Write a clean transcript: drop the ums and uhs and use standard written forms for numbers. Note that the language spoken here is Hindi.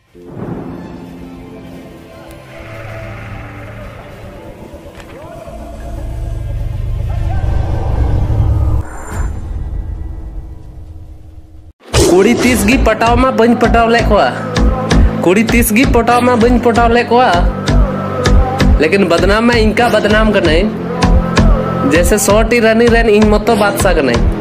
कुड़ी 30 गी पटाव मा बन पटाव ले कोआ कुड़ी 30 गी पटाव मा बन पटाव ले कोआ लेकिन बदनाम में इनका बदनाम करना जैसे 100 टी रनी रन इन मतो बादशाह करना